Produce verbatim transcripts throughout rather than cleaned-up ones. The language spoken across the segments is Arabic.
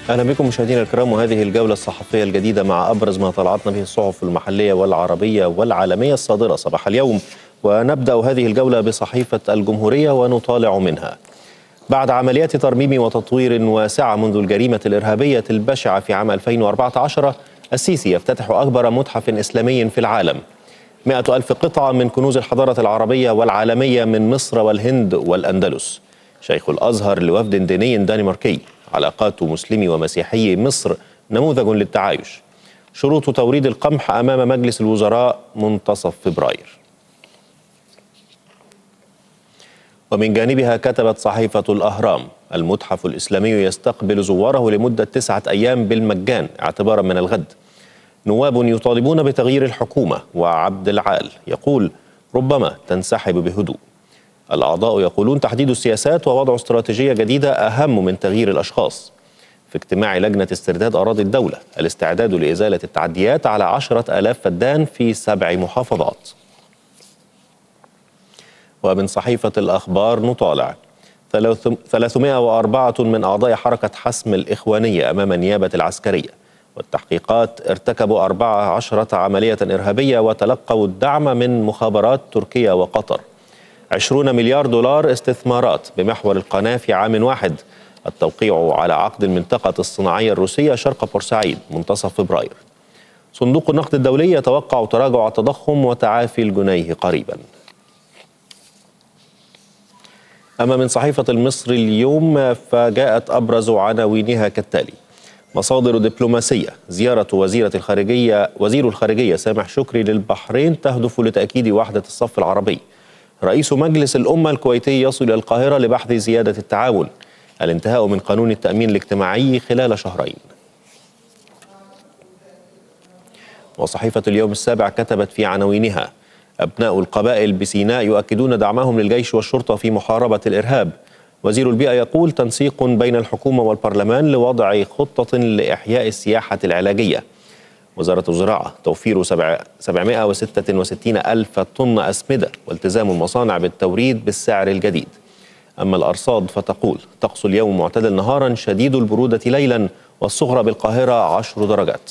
أهلا بكم مشاهدينا الكرام، وهذه الجولة الصحفية الجديدة مع أبرز ما طلعتنا به الصحف المحلية والعربية والعالمية الصادرة صباح اليوم. ونبدأ هذه الجولة بصحيفة الجمهورية ونطالع منها. بعد عمليات ترميم وتطوير واسعة منذ الجريمة الإرهابية البشعة في عام ألفين وأربعة عشر، السيسي يفتتح أكبر متحف إسلامي في العالم. مئة ألف قطعة من كنوز الحضارة العربية والعالمية من مصر والهند والأندلس. شيخ الأزهر لوفد ديني دنماركي. علاقات مسلمي ومسيحي مصر نموذج للتعايش. شروط توريد القمح أمام مجلس الوزراء منتصف فبراير. ومن جانبها كتبت صحيفة الأهرام: المتحف الإسلامي يستقبل زواره لمدة تسعة أيام بالمجان اعتبارا من الغد. نواب يطالبون بتغيير الحكومة، وعبد العال يقول ربما تنسحب بهدوء. الأعضاء يقولون تحديد السياسات ووضع استراتيجية جديدة أهم من تغيير الأشخاص. في اجتماع لجنة استرداد أراضي الدولة، الاستعداد لإزالة التعديات على عشرة آلاف فدان في سبع محافظات. ومن صحيفة الأخبار نطالع: ثلاثمائة وأربعة من أعضاء حركة حسم الإخوانية أمام النيابة العسكرية، والتحقيقات ارتكبوا أربع عشرة عملية إرهابية وتلقوا الدعم من مخابرات تركيا وقطر. عشرون مليار دولار استثمارات بمحور القناة في عام واحد. التوقيع على عقد المنطقة الصناعية الروسية شرق بورسعيد منتصف فبراير. صندوق النقد الدولي يتوقع تراجع التضخم وتعافي الجنيه قريبا. أما من صحيفة المصري اليوم فجاءت أبرز عناوينها كالتالي: مصادر دبلوماسية: زيارة وزيرة الخارجية وزير الخارجية سامح شكري للبحرين تهدف لتأكيد وحدة الصف العربي. رئيس مجلس الأمة الكويتي يصل إلى القاهرة لبحث زيادة التعاون. الانتهاء من قانون التأمين الاجتماعي خلال شهرين. وصحيفة اليوم السابع كتبت في عناوينها: أبناء القبائل بسيناء يؤكدون دعمهم للجيش والشرطة في محاربة الإرهاب. وزير البيئة يقول تنسيق بين الحكومة والبرلمان لوضع خطة لإحياء السياحة العلاجية. وزارة الزراعة توفير سبعمائة وستة وستين ألف طن أسمدة والتزام المصانع بالتوريد بالسعر الجديد. أما الأرصاد فتقول طقس اليوم معتدل نهارا شديد البرودة ليلا، والصغرى بالقاهرة عشر درجات.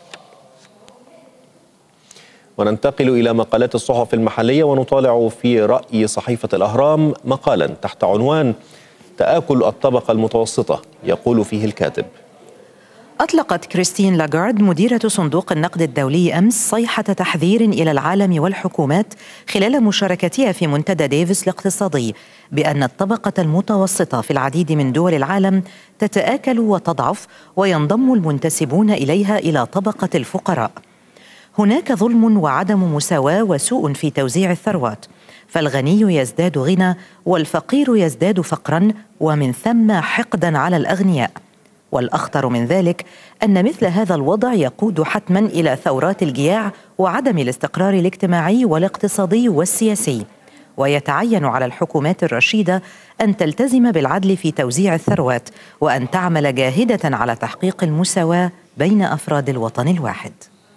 وننتقل إلى مقالات الصحف المحلية ونطالع في رأي صحيفة الأهرام مقالا تحت عنوان تآكل الطبقة المتوسطة. يقول فيه الكاتب: أطلقت كريستين لاغارد مديرة صندوق النقد الدولي أمس صيحة تحذير إلى العالم والحكومات خلال مشاركتها في منتدى ديفوس الاقتصادي بأن الطبقة المتوسطة في العديد من دول العالم تتآكل وتضعف، وينضم المنتسبون إليها إلى طبقة الفقراء. هناك ظلم وعدم مساواة وسوء في توزيع الثروات، فالغني يزداد غنى والفقير يزداد فقرا، ومن ثم حقدا على الأغنياء. والأخطر من ذلك أن مثل هذا الوضع يقود حتما إلى ثورات الجياع وعدم الاستقرار الاجتماعي والاقتصادي والسياسي. ويتعين على الحكومات الرشيدة أن تلتزم بالعدل في توزيع الثروات، وأن تعمل جاهدة على تحقيق المساواة بين أفراد الوطن الواحد.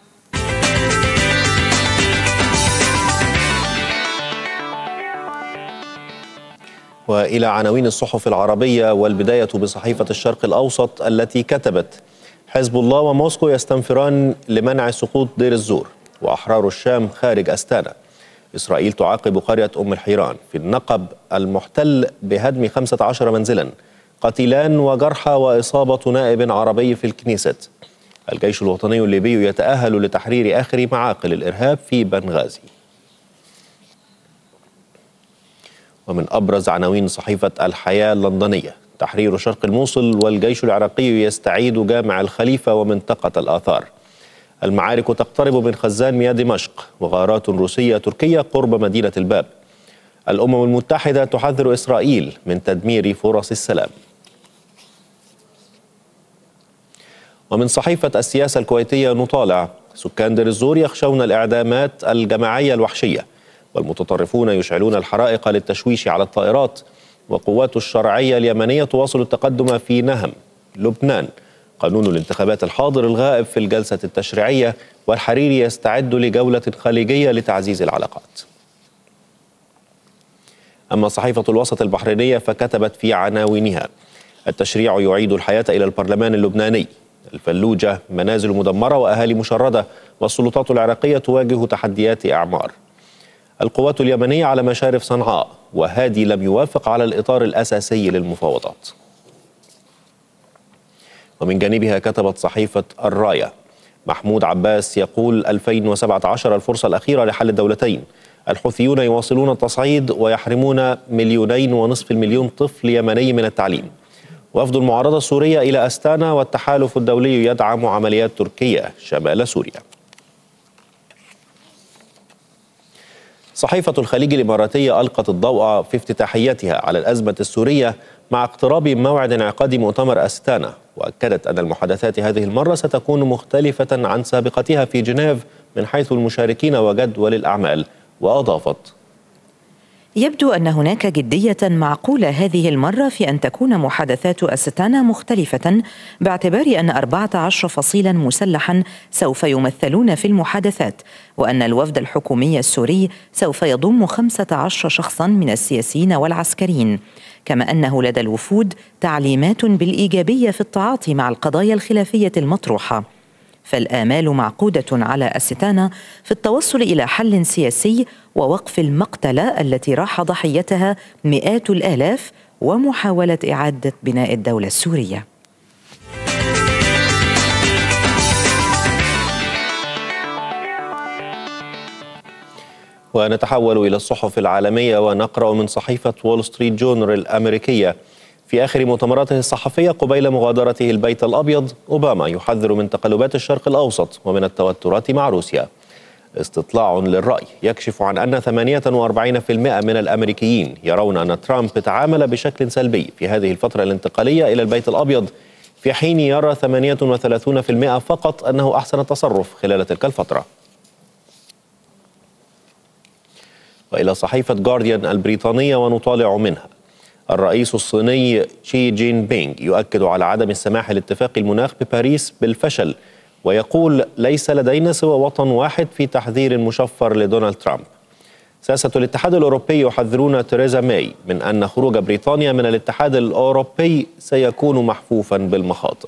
وإلى عناوين الصحف العربية، والبداية بصحيفة الشرق الأوسط التي كتبت: حزب الله وموسكو يستنفران لمنع سقوط دير الزور، وأحرار الشام خارج أستانا. إسرائيل تعاقب قرية أم الحيران في النقب المحتل بهدم خمسة عشر منزلا. قتيلان وجرحى وإصابة نائب عربي في الكنيست. الجيش الوطني الليبي يتأهل لتحرير آخر معاقل الإرهاب في بنغازي. ومن أبرز عناوين صحيفة الحياة اللندنية: تحرير شرق الموصل، والجيش العراقي يستعيد جامع الخليفة ومنطقة الآثار. المعارك تقترب من خزان مياه دمشق، وغارات روسية تركية قرب مدينة الباب. الأمم المتحدة تحذر إسرائيل من تدمير فرص السلام. ومن صحيفة السياسة الكويتية نطالع: سكان دير الزور يخشون الإعدامات الجماعية الوحشية، والمتطرفون يشعلون الحرائق للتشويش على الطائرات. وقوات الشرعية اليمنية تواصل التقدم في نهم لبنان. قانون الانتخابات الحاضر الغائب في الجلسة التشريعية، والحريري يستعد لجولة خليجية لتعزيز العلاقات. أما صحيفة الوسط البحرينية فكتبت في عناوينها: التشريع يعيد الحياة إلى البرلمان اللبناني. الفلوجة منازل مدمرة وأهالي مشردة، والسلطات العراقية تواجه تحديات إعمار. القوات اليمنية على مشارف صنعاء، وهادي لم يوافق على الإطار الأساسي للمفاوضات. ومن جانبها كتبت صحيفة الراية: محمود عباس يقول ألفين وسبعة عشر الفرصة الأخيرة لحل الدولتين. الحوثيون يواصلون التصعيد ويحرمون مليونين ونصف المليون طفل يمني من التعليم. وفد المعارضة السورية إلى أستانا، والتحالف الدولي يدعم عمليات تركيا شمال سوريا. صحيفة الخليج الإماراتية ألقت الضوء في افتتاحيتها على الأزمة السورية مع اقتراب موعد انعقاد مؤتمر أستانا، وأكدت أن المحادثات هذه المرة ستكون مختلفة عن سابقتها في جنيف من حيث المشاركين وجدول الأعمال. وأضافت: يبدو أن هناك جدية معقولة هذه المرة في أن تكون محادثات أستانا مختلفة، باعتبار أن أربعة عشر فصيلا مسلحا سوف يمثلون في المحادثات، وأن الوفد الحكومي السوري سوف يضم خمسة عشر شخصا من السياسيين والعسكريين، كما أنه لدى الوفود تعليمات بالإيجابية في التعاطي مع القضايا الخلافية المطروحة. فالآمال معقودة على أستانا في التوصل إلى حل سياسي ووقف المقتلة التي راح ضحيتها مئات الآلاف، ومحاولة إعادة بناء الدولة السورية. ونتحول إلى الصحف العالمية ونقرأ من صحيفة وول ستريت جورنال الأمريكية: في آخر مؤتمراته الصحفية قبيل مغادرته البيت الأبيض، أوباما يحذر من تقلبات الشرق الأوسط ومن التوترات مع روسيا. استطلاع للرأي يكشف عن أن ثمانية وأربعين بالمئة من الأمريكيين يرون أن ترامب تعامل بشكل سلبي في هذه الفترة الانتقالية إلى البيت الأبيض، في حين يرى ثمانية وثلاثين بالمئة فقط أنه أحسن التصرف خلال تلك الفترة. وإلى صحيفة جارديان البريطانية ونطالع منها: الرئيس الصيني شي جين بينغ يؤكد على عدم السماح لاتفاق المناخ بباريس بالفشل، ويقول: ليس لدينا سوى وطن واحد في تحذير مشفر لدونالد ترامب. ساسة الاتحاد الأوروبي يحذرون تيريزا ماي من أن خروج بريطانيا من الاتحاد الأوروبي سيكون محفوفا بالمخاطر.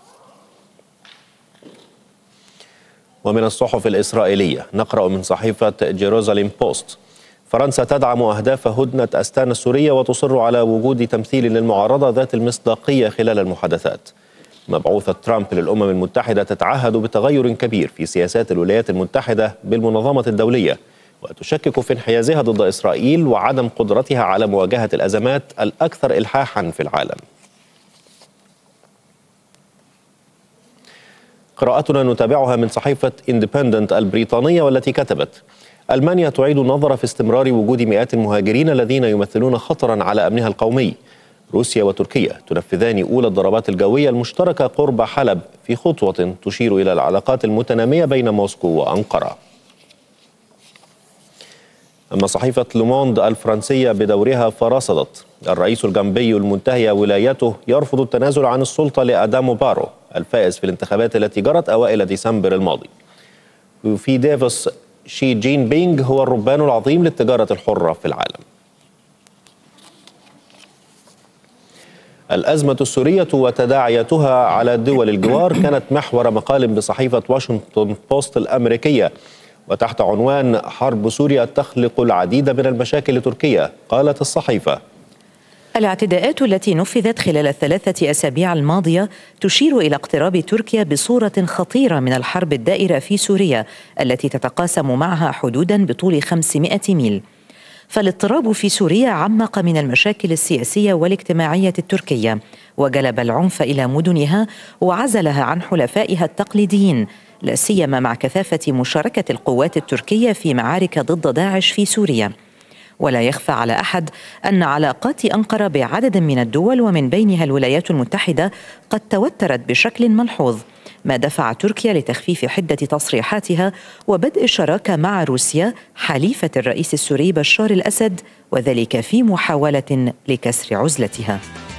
ومن الصحف الإسرائيلية نقرأ من صحيفة جيروزاليم بوست: فرنسا تدعم أهداف هدنة أستانا السورية وتصر على وجود تمثيل للمعارضة ذات المصداقية خلال المحادثات. مبعوثة ترامب للأمم المتحدة تتعهد بتغير كبير في سياسات الولايات المتحدة بالمنظمة الدولية، وتشكك في انحيازها ضد إسرائيل وعدم قدرتها على مواجهة الأزمات الأكثر إلحاحا في العالم. قراءتنا نتابعها من صحيفة إندبندنت البريطانية، والتي كتبت: ألمانيا تعيد النظر في استمرار وجود مئات المهاجرين الذين يمثلون خطرا على أمنها القومي. روسيا وتركيا تنفذان أولى الضربات الجوية المشتركة قرب حلب في خطوة تشير إلى العلاقات المتنامية بين موسكو وأنقرة. أما صحيفة لوموند الفرنسية بدورها فرصدت: الرئيس الجامبي المنتهية ولايته يرفض التنازل عن السلطة لأدامو بارو الفائز في الانتخابات التي جرت أوائل ديسمبر الماضي. وفي دافوس شي جين بينغ هو الربان العظيم للتجارة الحرة في العالم. الأزمة السورية وتداعياتها على دول الجوار كانت محور مقال بصحيفة واشنطن بوست الأمريكية، وتحت عنوان حرب سوريا تخلق العديد من المشاكل لتركيا. قالت الصحيفة: الاعتداءات التي نفذت خلال الثلاثة أسابيع الماضية تشير إلى اقتراب تركيا بصورة خطيرة من الحرب الدائرة في سوريا التي تتقاسم معها حدودا بطول خمسمائة ميل. فالاضطراب في سوريا عمق من المشاكل السياسية والاجتماعية التركية، وجلب العنف إلى مدنها وعزلها عن حلفائها التقليديين، لا سيما مع كثافة مشاركة القوات التركية في معارك ضد داعش في سوريا. ولا يخفى على أحد أن علاقات أنقرة بعدد من الدول ومن بينها الولايات المتحدة قد توترت بشكل ملحوظ، ما دفع تركيا لتخفيف حدة تصريحاتها وبدء الشراكة مع روسيا حليفة الرئيس السوري بشار الأسد، وذلك في محاولة لكسر عزلتها.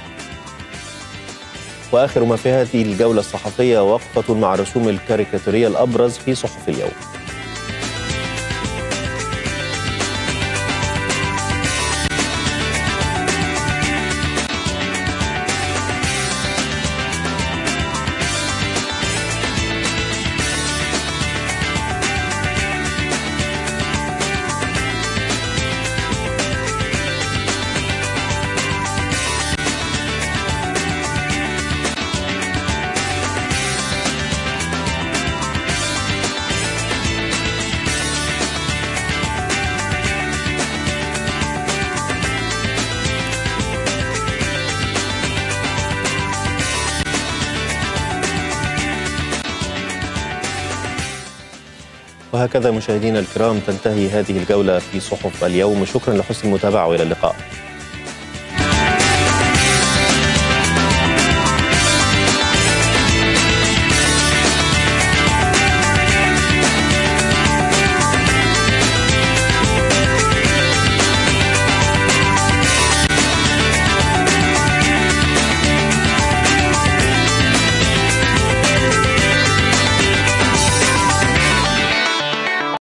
وآخر ما في هذه الجولة الصحفية وقفة مع رسوم الكاريكاتيرية الأبرز في صحف اليوم. وهكذا مشاهدينا الكرام تنتهي هذه الجولة في صحف اليوم. شكرا لحسن المتابعة وإلى اللقاء.